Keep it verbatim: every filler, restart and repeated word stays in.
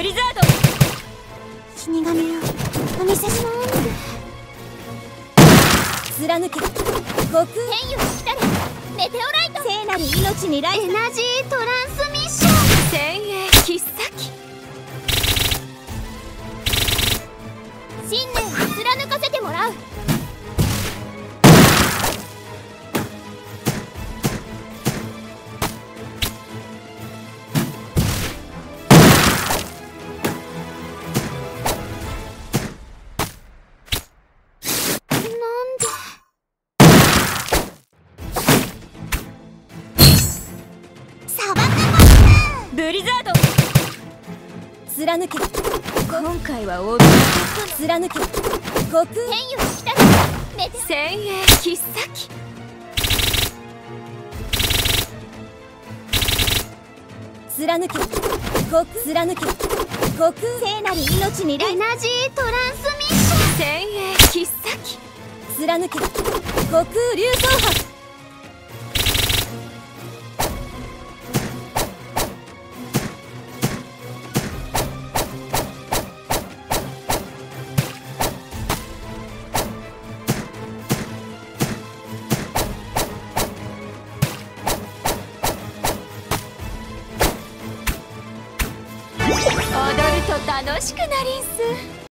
リザード。 死神をお見せします。貫け悟空。 天佑に来たれ。メテオライト。 聖なる命にライト。 エナジートランスミッション。先鋭切っ先。信念を貫かせてもらう。 ブリザード。貫け。 今回は大貫け。悟空。 天佑に来たれ。メテ先鋭切っ先。 貫け。悟空。貫け。悟空。聖なる命にライト。 エナジートランスミッション。先鋭切っ先。 貫け。悟空流走波。 踊ると楽しくなりんす。